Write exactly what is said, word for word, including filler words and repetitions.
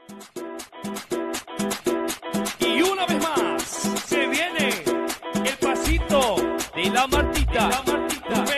Y una vez más, se viene el pasito de la Martita. De la Martita.